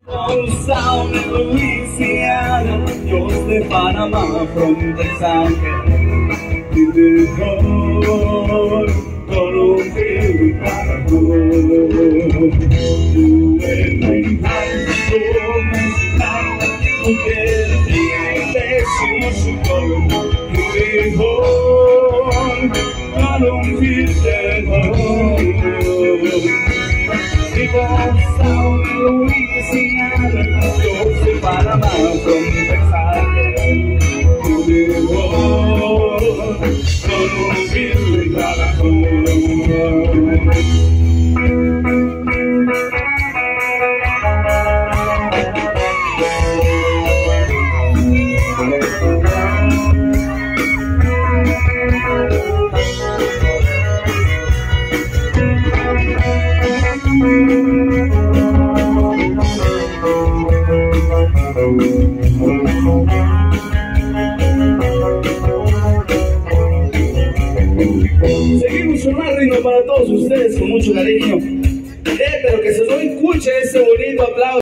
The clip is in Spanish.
Sound in Louisiana, just the Panama from Texas. To the cold, Colombia, to every time you mencionar, mujer, y decimos su color. To the cold, Colombia, sound in Louisiana, just the Panama from Texas. To the world, Colombia, seguimos un ritmo para todos ustedes con mucho cariño. Pero que se lo escuche ese bonito aplauso.